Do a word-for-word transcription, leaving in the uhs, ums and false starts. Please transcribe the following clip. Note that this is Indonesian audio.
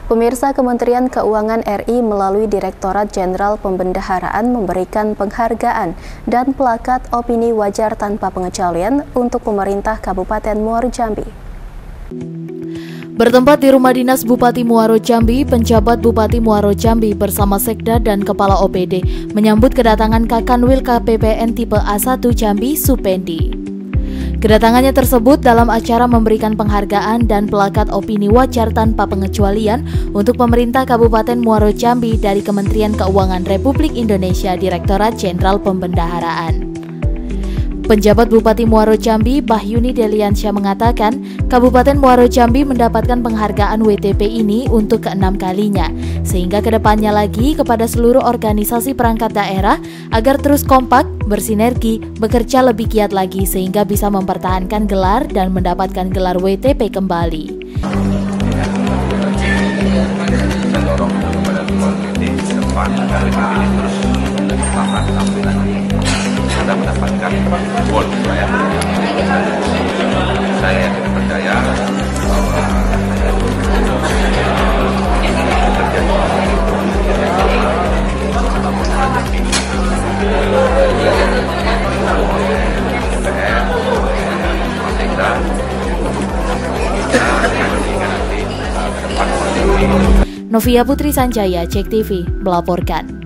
Pemirsa, Kementerian Keuangan R I melalui Direktorat Jenderal Pembendaharaan memberikan penghargaan dan plakat opini wajar tanpa pengecualian untuk pemerintah Kabupaten Muaro Jambi. Bertempat di Rumah Dinas Bupati Muaro Jambi, penjabat Bupati Muaro Jambi bersama Sekda dan Kepala O P D menyambut kedatangan Kakanwil K P P N tipe A satu Jambi, Supendi. Kedatangannya tersebut dalam acara memberikan penghargaan dan plakat opini wajar tanpa pengecualian untuk pemerintah Kabupaten Muaro Jambi dari Kementerian Keuangan Republik Indonesia Direktorat Jenderal Pembendaharaan. Penjabat Bupati Muaro Jambi, Bahyuni Deliansyah mengatakan, Kabupaten Muaro Jambi mendapatkan penghargaan W T P ini untuk keenam kalinya, sehingga kedepannya lagi kepada seluruh organisasi perangkat daerah agar terus kompak, bersinergi, bekerja lebih giat lagi sehingga bisa mempertahankan gelar dan mendapatkan gelar W T P kembali. Kita mendapatkan gold ya. Saya percaya bahwa Novia Putri Sanjaya, Cek T V, melaporkan.